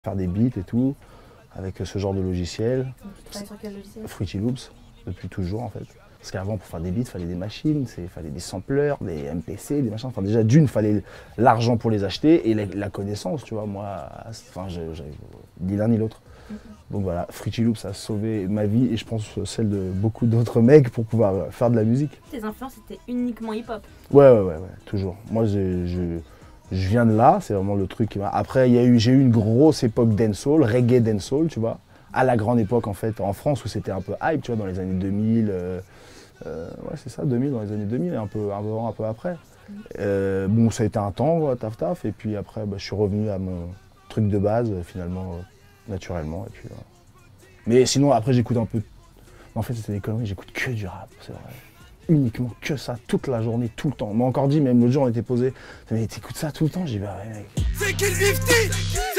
Faire des beats et tout, avec ce genre de logiciel. Tu travailles sur quel logiciel? Fruity Loops, depuis toujours en fait. Parce qu'avant, pour faire des beats, il fallait des machines, il fallait des sampleurs, des MPC, des machins. Enfin, déjà, d'une, il fallait l'argent pour les acheter et la connaissance, tu vois. Moi, enfin, j'avais ni l'un ni l'autre. Donc voilà, Fruity Loops a sauvé ma vie et je pense celle de beaucoup d'autres mecs pour pouvoir faire de la musique. Tes influences étaient uniquement hip-hop? Ouais, toujours. Moi, je viens de là, c'est vraiment le truc qui m'a... Après, j'ai eu une grosse époque dancehall, reggae dancehall, tu vois. À la grande époque, en fait, en France, où c'était un peu hype, tu vois, dans les années 2000. Ouais, c'est ça, 2000, dans les années 2000, et un peu avant, un peu après. Bon, ça a été un temps, taf, et puis après, bah, je suis revenu à mon truc de base, finalement, naturellement. Et puis, mais sinon, après, j'écoute un peu... En fait, c'était des conneries, j'écoute que du rap, c'est vrai. Uniquement que ça, toute la journée, tout le temps. On m'a encore dit, même l'autre jour, on était posé, mais t'écoutes ça tout le temps? J'ai dit, bah ouais, mec. C'est qu'il 50